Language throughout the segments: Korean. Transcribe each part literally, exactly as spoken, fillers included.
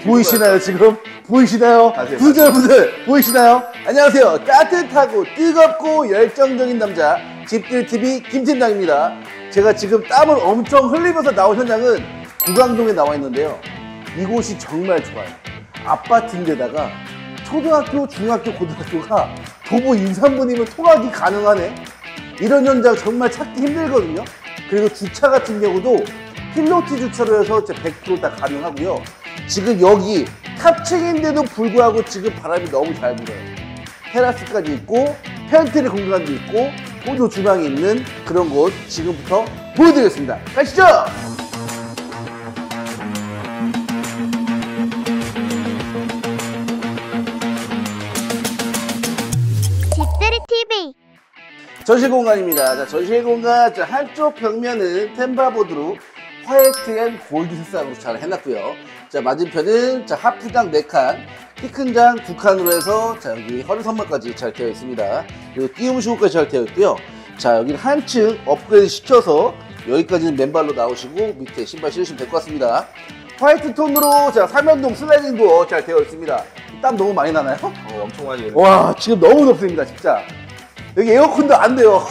보이시나요 지금? 보이시나요? 구독자분들 보이시나요? 안녕하세요. 따뜻하고 뜨겁고 열정적인 남자 집들티비 김팀장입니다. 제가 지금 땀을 엄청 흘리면서 나온 현장은 구강동에 나와 있는데요. 이곳이 정말 좋아요. 아파트인데다가 초등학교, 중학교, 고등학교가 도보 이, 삼 분이면 통학이 가능하네. 이런 현장 정말 찾기 힘들거든요. 그리고 주차 같은 경우도 필로티 주차로 해서 백 퍼센트 다 가능하고요. 지금 여기 탑층인데도 불구하고 지금 바람이 너무 잘 불어요. 테라스까지 있고 팬트리 공간도 있고 호주 주방이 있는 그런 곳 지금부터 보여드리겠습니다. 가시죠! 집들이티비 전실 공간입니다. 자, 전실 공간 자, 한쪽 벽면은 템바보드로 화이트 앤 골드 색상으로 잘 해놨고요. 자, 맞은편은 자, 하프장 네 칸, 키 큰 장 두 칸으로 해서 자, 여기 허리 선반까지 잘 되어 있습니다. 그리고 띄움시고까지 잘 되어 있고요. 자, 여기는 한층 업그레이드 시켜서 여기까지는 맨발로 나오시고 밑에 신발 신으시면 될 것 같습니다. 화이트 톤으로 자, 삼연동 슬라이딩 도어 잘 되어 있습니다. 땀 너무 많이 나나요? 어, 엄청 많이 해요. 와, 지금 너무 덥습니다, 진짜. 여기 에어컨도 안 돼요.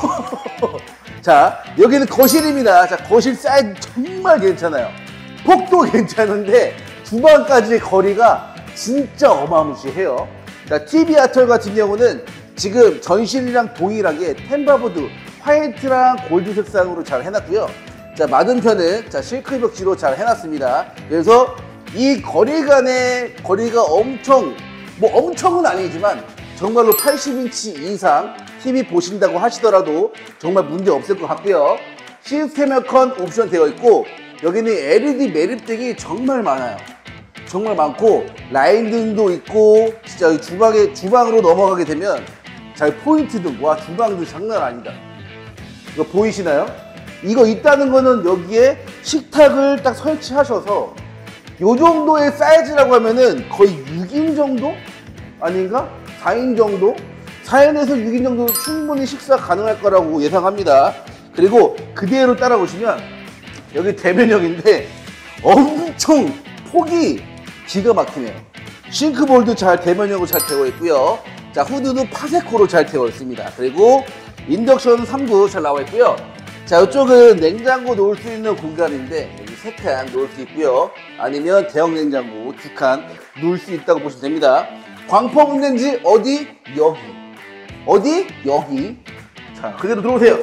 자, 여기는 거실입니다. 자, 거실 사이즈 정말 괜찮아요. 폭도 괜찮은데 주방까지의 거리가 진짜 어마무시해요. 자, 티비 아철 같은 경우는 지금 전실이랑 동일하게 템바보드 화이트랑 골드 색상으로 잘 해놨고요. 자, 맞은편은 자, 실크 벽지로 잘 해놨습니다. 그래서 이 거리 간의 거리가 엄청, 뭐 엄청은 아니지만 정말로 팔십 인치 이상 티비 보신다고 하시더라도 정말 문제 없을 것 같고요. 시스템 에어컨 옵션 되어 있고 여기는 엘이디 매립등이 정말 많아요. 정말 많고 라인등도 있고 진짜 주방에 주방으로 넘어가게 되면 자, 포인트등, 와, 주방등 장난 아니다. 이거 보이시나요? 이거 있다는 거는 여기에 식탁을 딱 설치하셔서 요 정도의 사이즈라고 하면은 거의 육 인 정도? 아닌가? 사 인 정도? 사 인에서 육 인 정도 충분히 식사 가능할 거라고 예상합니다. 그리고 그대로 따라오시면 여기 대면형인데 엄청 폭이 기가 막히네요. 싱크볼도 잘 대면형으로 잘 되어 있고요. 자, 후드도 파세코로 잘 되어 있습니다. 그리고 인덕션 삼 구 잘 나와 있고요. 자, 이쪽은 냉장고 놓을 수 있는 공간인데 여기 세 칸 놓을 수 있고요. 아니면 대형 냉장고 두 칸 놓을 수 있다고 보시면 됩니다. 광포 분된지 어디? 여기. 어디? 여기. 자, 그대로 들어오세요.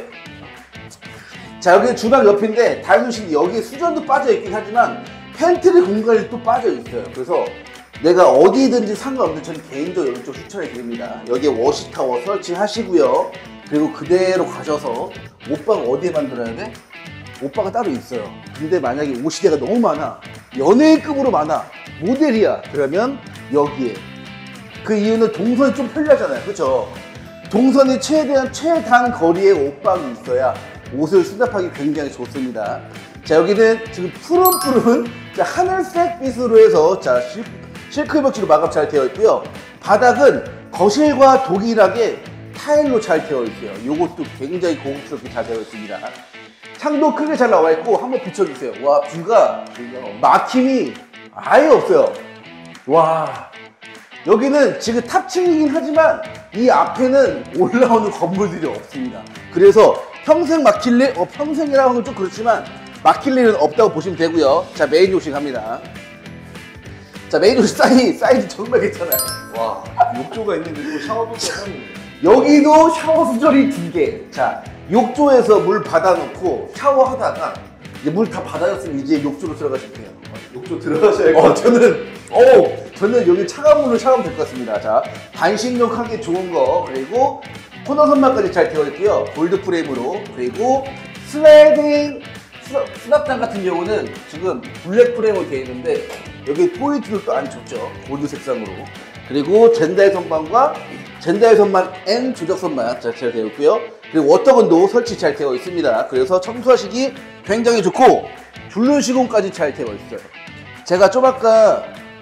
자, 여기는 주방 옆인데 다이소실 여기에 수전도 빠져 있긴 하지만 팬트리 공간이 또 빠져 있어요. 그래서 내가 어디든지 상관없는 저는 개인적으로 이쪽 추천해 드립니다. 여기에 워시타워 설치하시고요. 그리고 그대로 가셔서 옷방 어디에 만들어야 돼? 옷방은 따로 있어요. 근데 만약에 옷시대가 너무 많아, 연예인급으로 많아, 모델이야, 그러면 여기에. 그 이유는 동선이 좀 편리하잖아요, 그쵸? 동선이 최대한 최단 거리에 옷방이 있어야 옷을 수납하기 굉장히 좋습니다. 자, 여기는 지금 푸른푸른 자, 하늘색 빛으로 해서 자, 실, 실크 벽지로 마감 잘 되어 있고요. 바닥은 거실과 동일하게 타일로 잘 되어 있어요. 이것도 굉장히 고급스럽게 잘 되어 있습니다. 창도 크게 잘 나와 있고 한번 비춰주세요. 와, 뷰가 막힘이 아예 없어요. 와, 여기는 지금 탑층이긴 하지만 이 앞에는 올라오는 건물들이 없습니다. 그래서 평생 막힐 일, 어, 평생이라고 하면 좀 그렇지만 막힐 일은 없다고 보시면 되고요. 자, 메인 욕실 갑니다. 자, 메인 욕실 사이즈, 사이즈 정말 괜찮아요. 와, 욕조가 있는데 또 샤워도 있네. 여기도 샤워 수절이 두 개. 자, 욕조에서 물 받아놓고 샤워하다가 이제 물 다 받아졌으면 이제 욕조로 들어가시면 돼요. 욕조 들어가셔야 어, 저는, 어, 저는 여기 차가운 물로 샤워하면 될 것 같습니다. 자, 단식용 하기 좋은 거, 그리고 코너 선반까지 잘 되어 있고요. 골드 프레임으로. 그리고 슬라이딩 수납장 같은 경우는 지금 블랙 프레임으로 되어 있는데 여기 포인트도 또 안 줬죠. 골드 색상으로. 그리고 젠다의 선반과 젠다의 선반 N 조작 선반 잘 되어 있고요. 그리고 워터건도 설치 잘 되어 있습니다. 그래서 청소하시기 굉장히 좋고 줄눈 시공까지 잘 되어 있어요. 제가 좀 아까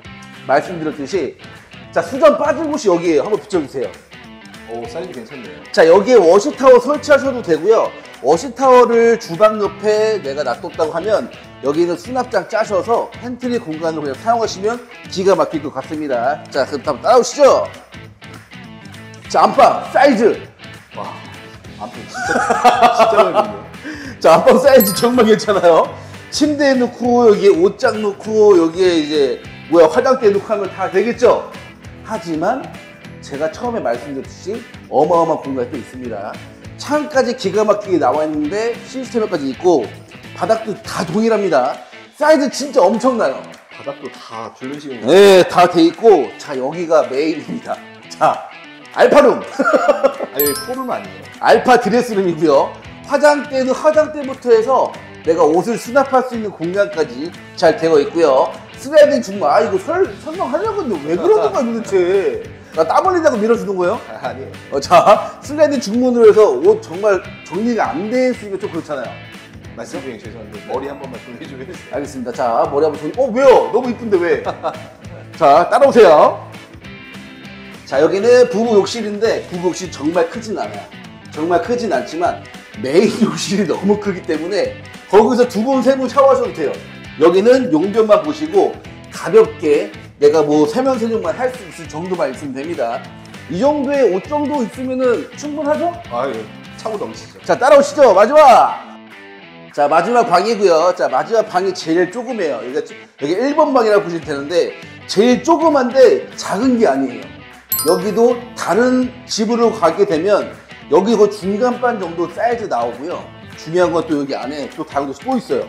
말씀드렸듯이 자, 수전 빠진 곳이 여기에요. 한번 비춰주세요. 오, 사이즈 괜찮네요. 자, 여기에 워시타워 설치하셔도 되고요. 워시타워를 주방 옆에 내가 놔뒀다고 하면 여기는 수납장 짜셔서 팬트리 공간으로 그냥 사용하시면 기가 막힐 것 같습니다. 자, 그럼 한번 따라오시죠. 자, 안방 사이즈. 와, 안방 진짜 진짜 넓네요. 자, 안방 사이즈 정말 괜찮아요. 침대에 넣고 여기에 옷장 넣고 여기에 이제 뭐야 화장대 넣고 하면 다 되겠죠. 하지만 제가 처음에 말씀드렸듯이 어마어마한 공간이 또 있습니다. 창까지 기가 막히게 나와 있는데 시스템까지 있고 바닥도 다 동일합니다. 사이즈 진짜 엄청나요. 바닥도 다 둘러시는 거. 네, 다 돼 있고. 자, 여기가 메인입니다. 자, 알파룸. 아, 여기 포룸 아니에요? 알파 드레스룸이고요. 화장대는 화장대부터 해서 내가 옷을 수납할 수 있는 공간까지 잘 되어 있고요. 슬라이딩 중문. 아, 이거 설, 설명하려고 했는데 왜 그러는 거야 도대체. 나 땀 흘린다고 밀어주는 거예요? 아, 아니에요. 어, 자, 슬라이딩 중문으로 해서 옷 정말 정리가 안 돼 있으니까 좀 그렇잖아요. 말씀 중에 죄송한데 머리 한 번만 정리 좀 해주세요. 알겠습니다. 자, 머리 한번 정리. 어, 왜요? 너무 이쁜데 왜? 자, 따라오세요. 자, 여기는 부부 욕실인데 부부 욕실 정말 크진 않아요. 정말 크진 않지만 메인 욕실이 너무 크기 때문에 거기서 두 분, 세 분 샤워하셔도 돼요. 여기는 용변만 보시고 가볍게 내가 뭐 세면세정만 할 수 있을 정도만 있으면 됩니다. 이 정도의 옷 정도 있으면은 충분하죠? 아, 예. 차고 넘치죠. 자, 따라오시죠. 마지막! 자, 마지막 방이고요. 자, 마지막 방이 제일 조그매요. 여기가, 여기 일 번 방이라고 보시면 되는데 제일 조그만데 작은 게 아니에요. 여기도 다른 집으로 가게 되면 여기 그 중간반 정도 사이즈 나오고요. 중요한 건 또 여기 안에 또 다른 곳이 또 있어요.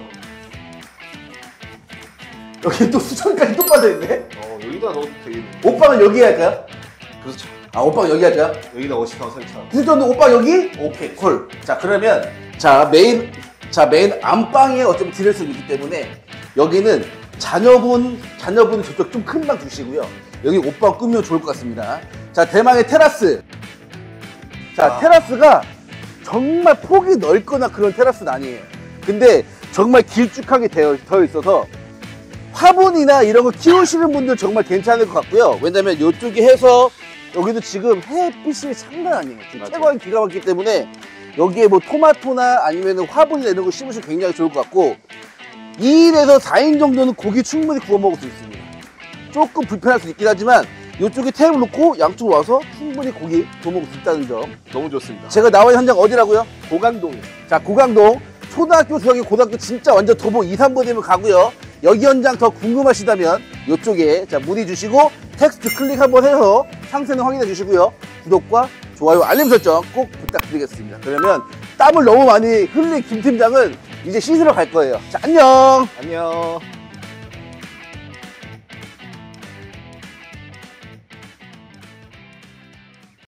여기 또 수전까지 또 빠져있네? 어, 여기다 넣어도 되겠네. 옷방은 여기 할까요? 그렇죠. 아, 옷방 여기 할까요? 여기다 어시타고 설치하고. 수전도 옷방 여기? 오케이, 콜. 자, 그러면 자, 메인 자, 메인 안방에 어차피 드레스룸이 있기 때문에 여기는 자녀분, 자녀분 저쪽 좀 큰 방 주시고요. 여기 옷방 꾸미면 좋을 것 같습니다. 자, 대망의 테라스. 자, 아. 테라스가 정말 폭이 넓거나 그런 테라스는 아니에요. 근데 정말 길쭉하게 되어, 되어 있어서 화분이나 이런 거 키우시는 분들 정말 괜찮을 것 같고요. 왜냐면 이쪽에 해서 여기도 지금 햇빛이 장난 아니에요. 지금 맞아요. 채광이 기가 막히기 때문에 여기에 뭐 토마토나 아니면 화분이나 이런 거 심으시면 굉장히 좋을 것 같고 이 인에서 사 인 정도는 고기 충분히 구워 먹을 수 있습니다. 조금 불편할 수 있긴 하지만 이쪽에 테이블 놓고 양쪽으로 와서 충분히 고기 구워 먹을 수 있다는 점. 너무 좋습니다. 제가 나와 있는 현장 어디라고요? 고강동. 자, 고강동. 초등학교, 중학교, 고등학교 진짜 완전 도보 이, 삼 번 되면 가고요. 여기 현장 더 궁금하시다면 이쪽에 자 문의 주시고 텍스트 클릭 한번 해서 상세는 확인해 주시고요. 구독과 좋아요, 알림 설정 꼭 부탁드리겠습니다. 그러면 땀을 너무 많이 흘린 김 팀장은 이제 씻으러 갈 거예요. 자, 안녕! 안녕.